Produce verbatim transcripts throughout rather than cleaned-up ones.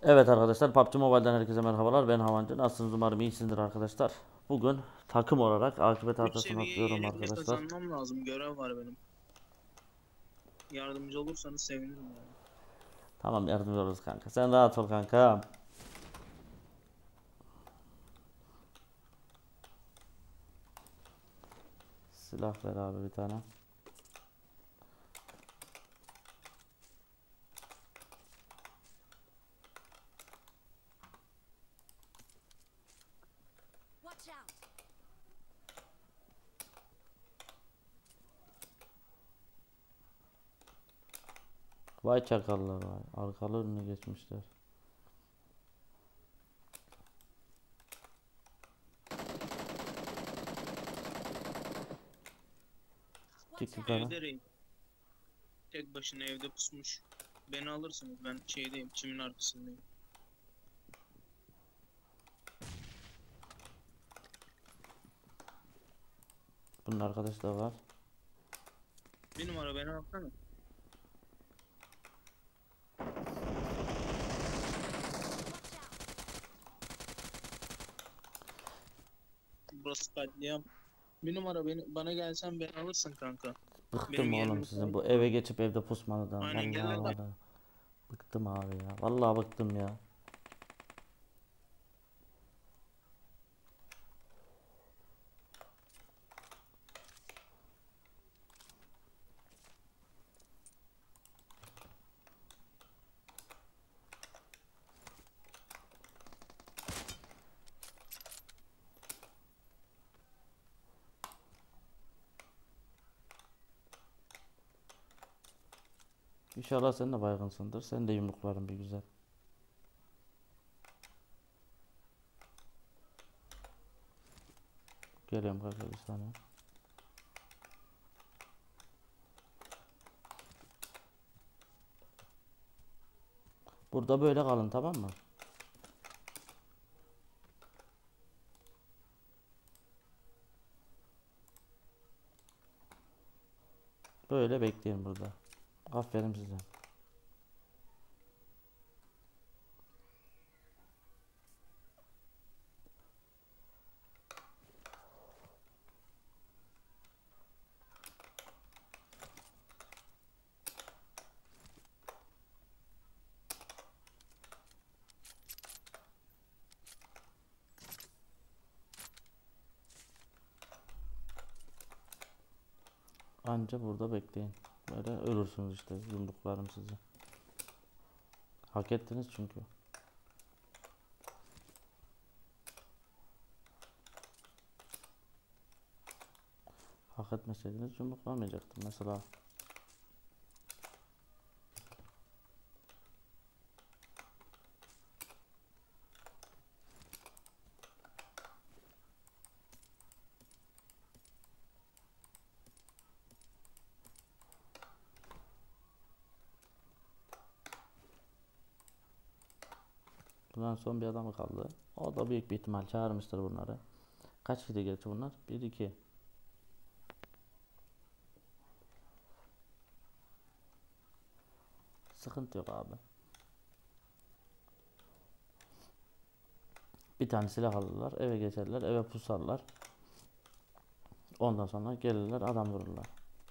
Evet arkadaşlar, P U B G Mobile'den herkese merhabalar. Ben Havancı. Nasılsınız? Umarım iyisinizdir arkadaşlar. Bugün takım olarak akıbet Üç tahtasını seviyeyi atlıyorum elimle arkadaşlar. kazanmam lazım. Görev var benim. Yardımcı olursanız sevinirim yani. Tamam, yardımcı oluruz kanka. Sen rahat ol kanka. Silah ver abi bir tane. Watch out! Vay çakallar vay. Arkalı önüne geçmişler. Çık Watch out! yukarı. Evde reis. Tek başına evde pusmuş. Beni alırsınız. Ben şeydeyim. Çimin arkasındayım. Bunun arkadaşı da var. Bir numara beni alsana. Watch out! Burası katliam. Bir numara beni, bana gelsen beni alırsın kanka. Bıktım Benim oğlum yerim sizin müsait bu mi? eve geçip evde pusmanıdan. Aynen, gel Vallahi lan. var ya. Bıktım abi ya. Vallahi bıktım ya. İnşallah sen de baygınsındır. Sen de yumrukların bir güzel. Geliyorum kanka bir saniye. Burada böyle kalın, tamam mı? Böyle bekleyin burada. Aferin size. Anca burada bekleyin. Böyle ölürsünüz işte. Yumruklarım sizi. Hak ettiniz çünkü. Hak etmeseydiniz yumruklamayacaktım mesela. Bundan son bir adam kaldı. O da büyük bir ihtimal çağırmıştır bunları. Kaç kişi gerçi bunlar? bir iki. Sıkıntı yok abi. Bir tane silah alırlar, eve geçerler, eve pusarlar. Ondan sonra gelirler, adam vururlar.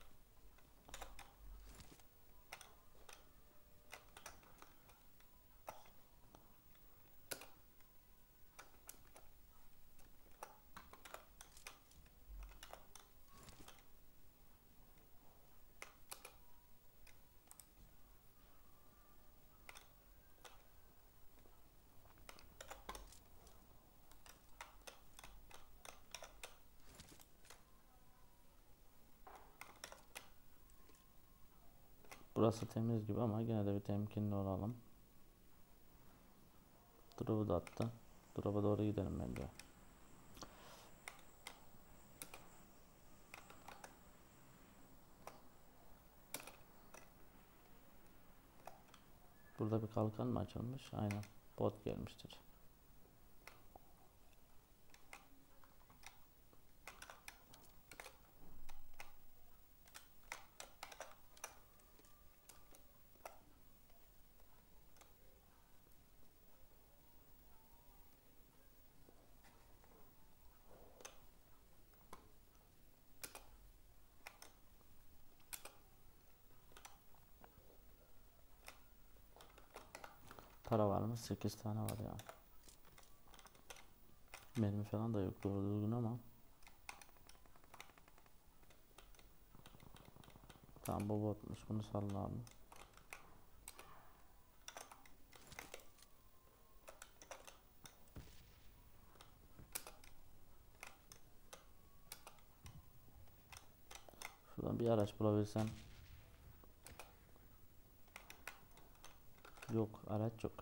Burası temiz gibi ama yine de bir temkinli olalım. Drop'u da attı. Drop'a doğru gidelim bence. Burada bir kalkan mı açılmış? Aynen. Bot gelmiştir. Para var mı? sekiz tane var ya. Mermi falan da yok doğru düzgün ama. Tamam bu botmuş, bunu salla abi. Şuradan bir araç bulabilsem. Yok, araç yok.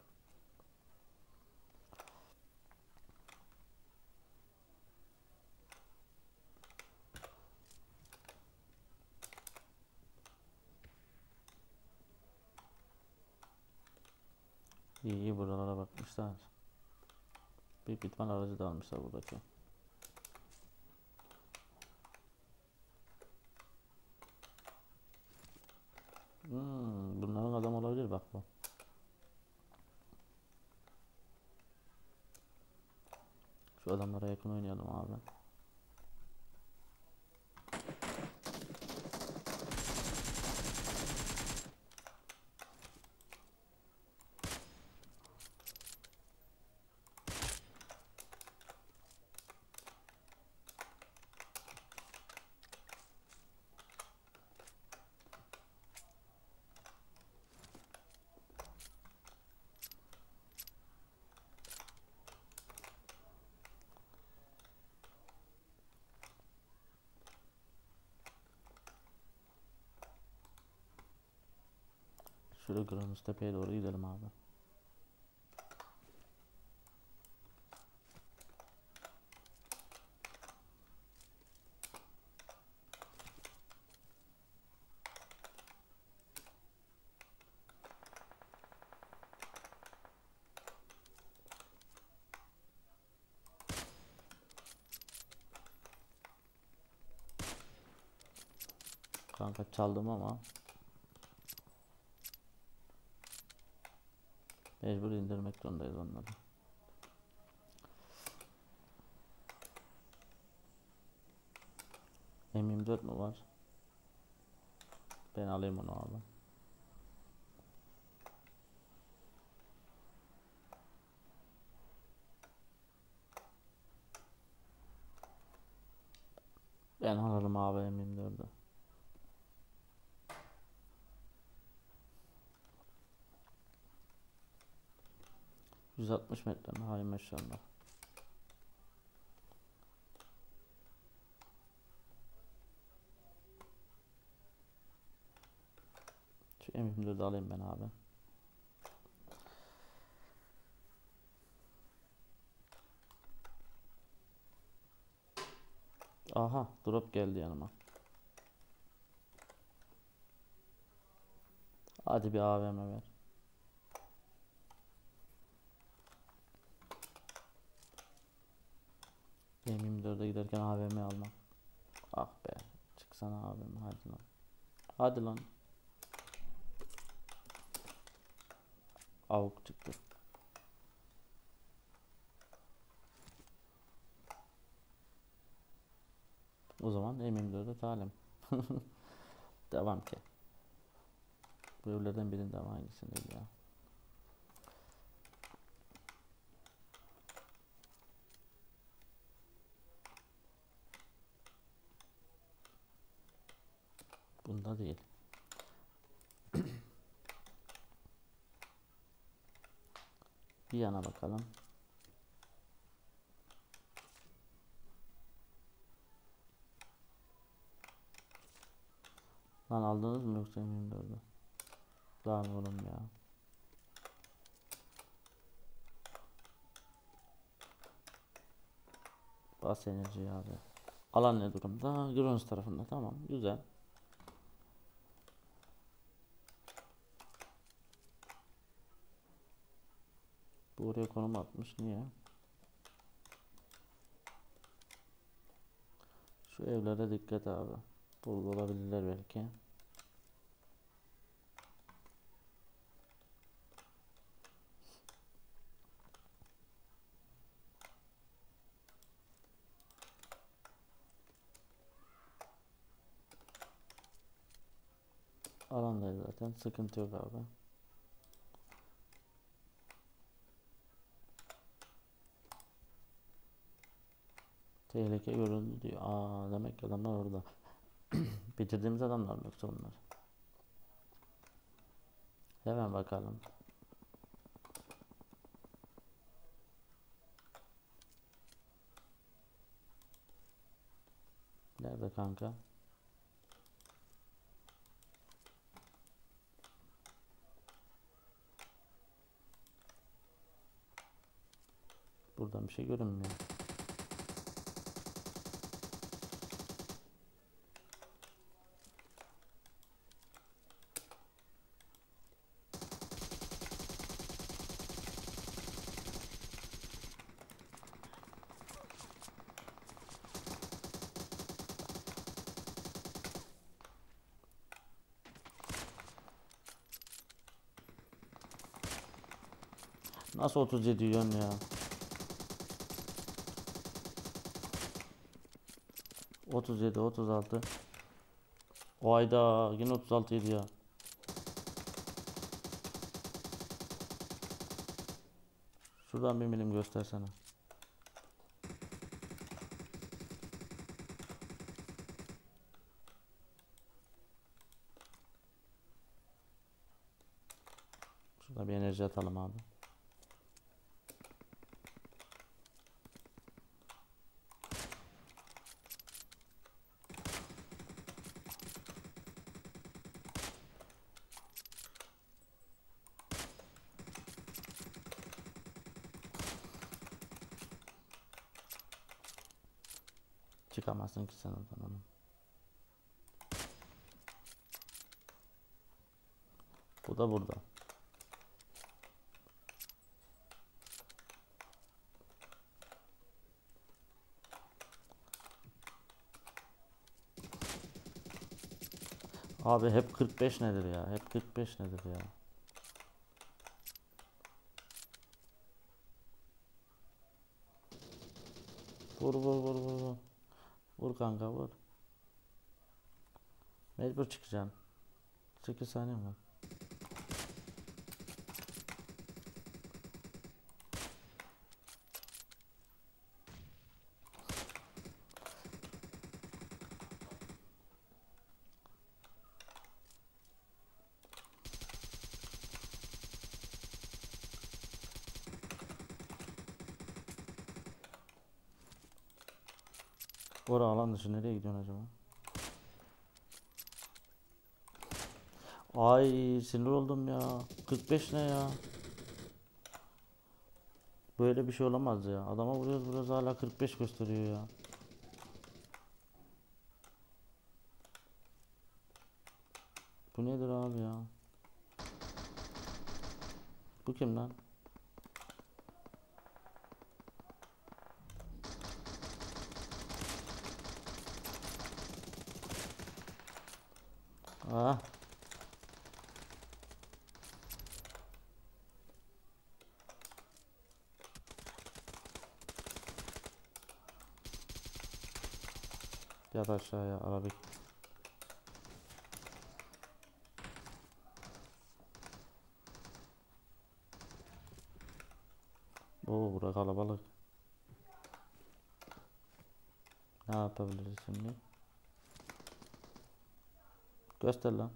İyi iyi, buralara bakmışlar. Büyük ihtimal aracı da almışlar buradaki. Hmm, bunların adam olabilir bak bu. Şu adamlara yakın oynayalım abi. Şöyle Granus Tepe'ye doğru gidelim abi. Kanka çaldım ama mecbur indirmek zorundayız onları. M yirmi dört mu var? Ben alayım onu abi. Ben alırım abi M yirmi dördü. yüz altmış metre mi? Hay maşallah. Şu M yirmi dördü alayım ben abi. Aha, drop geldi yanıma. Hadi bir A V M ver. M yirmi dörde giderken A V M almak. Ah be. Çıksana A V M, hadi lan. Hadi lan. Avuk çıktı. O zaman M yirmi dörde talim. Devam ki. Bu evlerden birinde ama hangisindeydi ya? Bunda değil. Bir yana bakalım. Lan aldınız mı yoksa M yirmi dördü? Lan oğlum ya. Bas enerji abi. Alan ne durumda? Grons tarafında, tamam güzel. Bu oraya konum atmış, niye? Şu evlere dikkat abi. Burada olabilirler belki. Alandayız zaten, sıkıntı yok abi. Tehlike görüldü diyor. Aa, demek ki adamlar orada. Bitirdiğimiz adamlar mı yoksa bunlar? Hemen bakalım. Nerede kanka? Buradan bir şey görünmüyor. Nasıl otuz yedi yön ya? otuz yedi, otuz altı. Oyda yine otuz altı yedi ya. Şuradan bir milim göstersene. Şurada bir enerji atalım abi. Çıkamazsın ki sen oradan onu. Bu da burada. Abi hep kırk beş nedir ya? Hep kırk beş nedir ya? Vur vur vur vur vur. Vur kanka vur. Mecbur çıkacaksın. sekiz saniye var. Bora alan dışı nereye gidiyorsun acaba? Ay sinir oldum ya. kırk beş ne ya? Böyle bir şey olamaz ya. Adama vuruyoruz vuruyoruz hala kırk beş gösteriyor ya. Bu nedir abi ya? Bu kim lan? Ah. Yat aşağıya arabik. Oo, bura kalabalık. Ne yapabiliriz şimdi? Göster lan.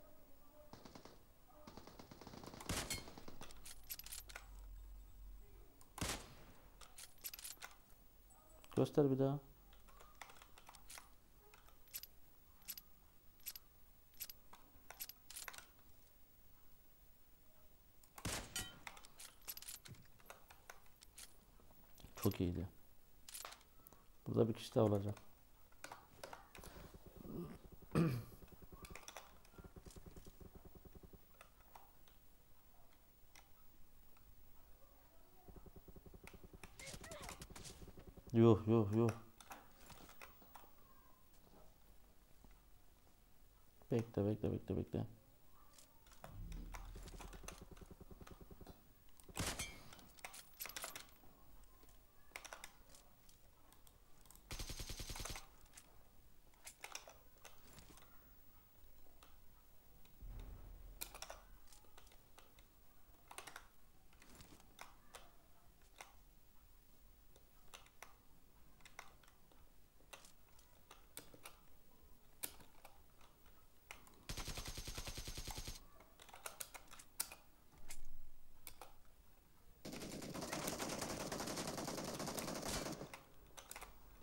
Göster bir daha. Çok iyiydi. Burada bir kişi daha olacak. Yuh yuh yuh. Bekle bekle bekle bekle.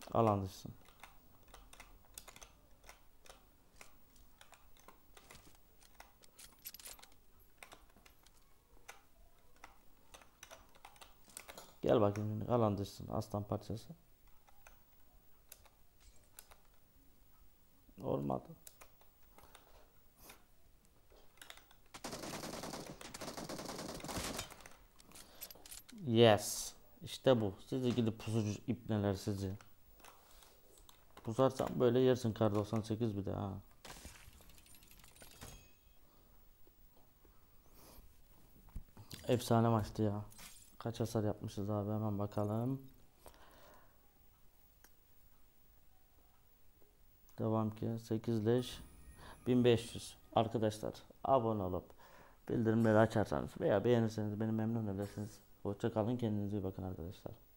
Alan dışısın. Gel bakayım şimdi, alan dışısın aslan parçası. Olmadı. Yes. İşte bu. Sizi gidip pusucu ipneler sizi. Pusarsan böyle yersin kar doksan sekiz bir de ha. Efsane maçtı ya. Kaç hasar yapmışız abi, hemen bakalım. Devam ki sekiz leş bin beş yüz. Arkadaşlar abone olup bildirimleri açarsanız veya beğenirseniz beni memnun edersiniz. Hoşça kalın, kendinize iyi bakın arkadaşlar.